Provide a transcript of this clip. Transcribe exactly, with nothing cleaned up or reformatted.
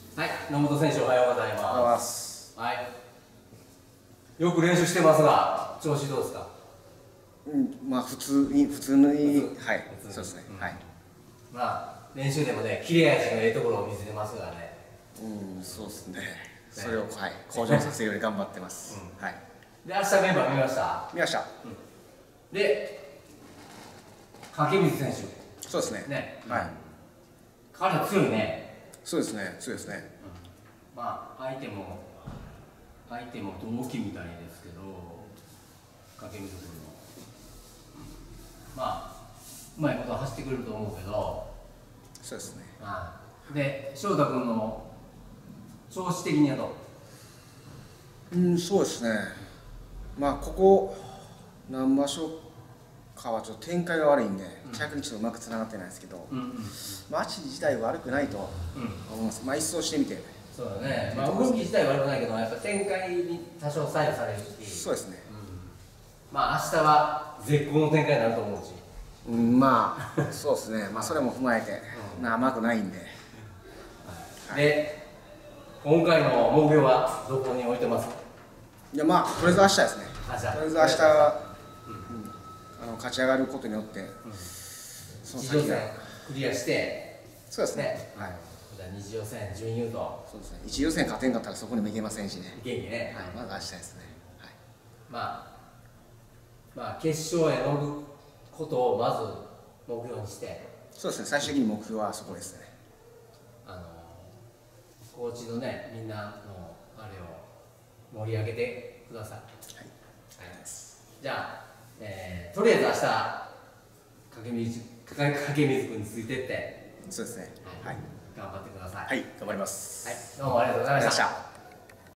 はい、野本選手おはようございおはようございま。 ますす。 はい。よく練習してますが、調子どうですか。 うん、まあ普通に普通にはい、 普通そうですね。 うんはい。 まあ練習でもね、切れ味のええところを見せてますがね。 うん、そうですね。それをはい向上させるように頑張ってます。 うんはい。 で、明日メンバー見ました。 見ました。 で、掛水選手。 そうですね。 ね。 はい。 彼は強いね。 そうですね。そうですね。 まあ相手も相手も同期みたいですけど、掛水君の、まあうまいことは走ってくれると思うけど、 そうですね。 ああで翔太君の調子的にはどう？ うん、そうですね。まあここ何場所かはちょっと展開が悪いんで、着にちょっとうまくつながってないですけど、 うんうんうん、 マチ自体悪くないと思います。まあ一掃してみて。 そうだね。まあ動き自体は悪くないけど、やっぱ展開に多少左右されるし。 そうですね。 うん、まあ明日は絶好の展開になると思うし。 うん、まあそうですね。まあそれも踏まえて、 うん、 まあ甘くないんで。 はい、で、今回の目標はどこに置いてますか？ いやまあとりあえず明日ですね。 明日。 とりあえず明日は、うん、あの勝ち上がることによって、うん、 その先がクリアして、 そうですね。 ね、 はい。 じゃあ二次予選準優と。 そうですね。一次予選勝てんかったらそこにも行けませんしね。 元気ね。 はい。まず明日ですね。はい。 まあまあ決勝へ乗ることをまず目標にして。 そうですね。最終的に目標はそこですね。 あのコーチのね、みんなのあれを盛り上げてください。はい。はい、じゃあ、えー、とりあえず明日掛水掛水君についてって。 そうですね。はい。 頑張ってください。 はい。頑張ります。 はい。どうもありがとうございました。